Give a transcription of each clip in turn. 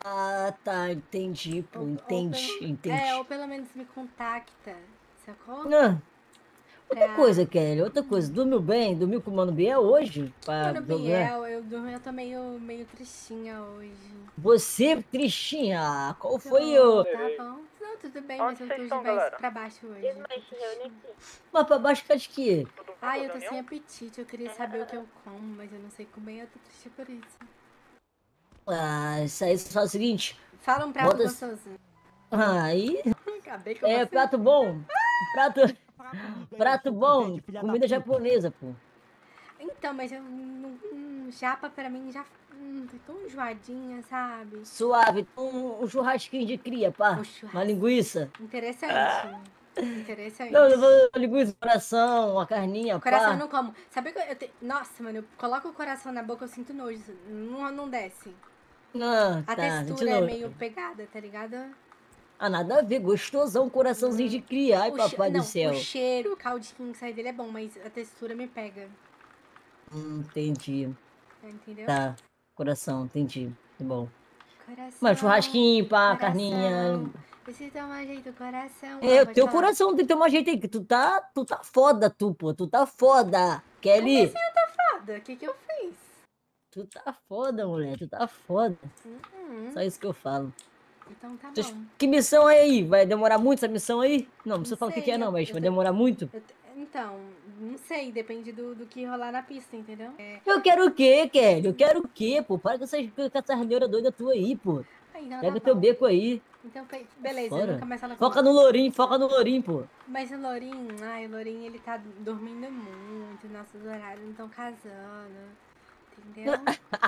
Ah, tá, entendi, pô, entendi. Ou pelo menos me contacta, sacou? Ah, outra Pra. coisa, Kelly, outra coisa. Dormiu bem? Dormiu com o Mano Biel hoje? Pra Mano, jogar? Biel, eu tô meio tristinha hoje. Você, tristinha, qual foi Tô, o... tá bom? Não, tudo bem, mas Onde eu vocês tô de estão, mais galera? pra baixo hoje. Tô Se reúne tristinha. aqui. Mas pra baixo de quê? Todo mundo, Ai, eu tô sem reunião? apetite, eu queria saber o que eu como, mas eu não sei comer, eu tô triste por isso. Ah, isso aí você faz o seguinte, Fala um prato bota... gostoso. Aí, Acabei com você. prato bom, prato, prato bom, comida japonesa, pô. Então, mas eu. Japa pra mim já. Tô tão enjoadinha, sabe? Suave, um churrasquinho de cria, O pá, uma churrasco. linguiça. Interessante. Não, eu Interessante. vou linguiça, coração, uma carninha, Coração eu pá. não como. Sabe que Nossa, mano, eu coloco o coração na boca, eu sinto nojo. Não desce. Ah, A tá, textura é continua. meio pegada, tá ligado? Ah, nada a ver, gostosão, coraçãozinho de cria. Ai, papai do Não, o céu. cheiro, o caldinho que sai dele é bom, mas a textura me pega. Entendi. Entendeu? Tá, coração, entendi. Tá bom. Mas Coração, churrasquinho, pá, carninha. coração. Esse toma jeito, coração. Ah, É, o pode teu falar. coração tem que ter uma jeito aí, que tu tá foda, tu, pô. Tu tá foda. Como assim Kelly, eu tô foda? O que que eu fiz? tu tá foda, mulher. Tu tá foda. Só isso que eu falo. Então tá bom. Que missão é aí? Vai demorar muito essa missão aí? Não, não Não precisa falar o que que é, sei, não, mas eu vai tô. demorar muito? Então, não sei, depende do que rolar na pista, entendeu? Eu quero o quê, Kelly? Eu quero o quê, pô? Para com essas neuras doidas tua aí, pô. Ah, então tá Pega teu bom. beco aí. Então, Sai beleza, eu nunca fora. mais falo com Foca você. no lourinho, foca no lourinho, pô. Mas o Lourinho, ele tá dormindo muito, nossos horários não estão casando, entendeu?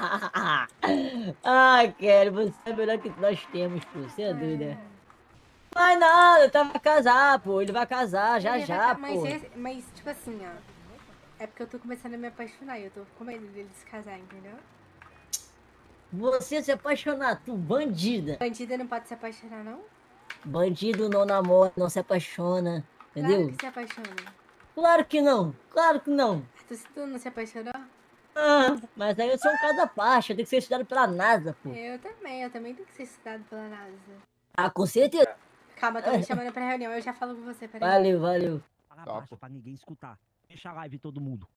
Ah, Kelly, você é melhor que nós temos, pô. Você é doido, né? É. Mas nada, tá vai casar, pô. Ele vai casar já Ele vai. já, Mas, pô. mas, tipo assim, ó. É porque eu tô começando a me apaixonar e eu tô com medo dele se casar, entendeu? Você se apaixonar, tu bandida. Bandida não pode se apaixonar, não? Bandido não namora, não se apaixona, Claro que entendeu? se apaixona. Claro que não, claro que não. Tu não se apaixonou? Ah, mas aí eu sou um caso à parte, eu tenho que ser estudado pela NASA, pô. Eu também tenho que ser estudado pela NASA. Ah, com certeza. Calma, tô me chamando pra reunião, eu já falo com você, peraí. Valeu, valeu. Para baixo, pra ninguém escutar. Deixa a live todo mundo.